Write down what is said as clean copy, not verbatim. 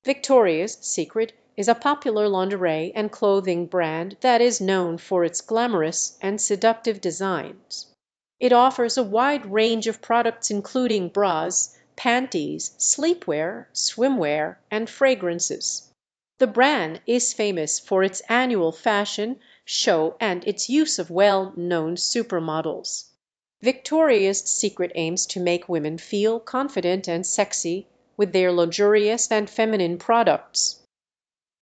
Victoria's Secret is a popular lingerie and clothing brand that is known for its glamorous and seductive designs. It offers a wide range of products including bras, panties, sleepwear, swimwear, and fragrances. The brand is famous for its annual fashion show and its use of well-known supermodels. Victoria's Secret aims to make women feel confident and sexy with their luxurious and feminine products.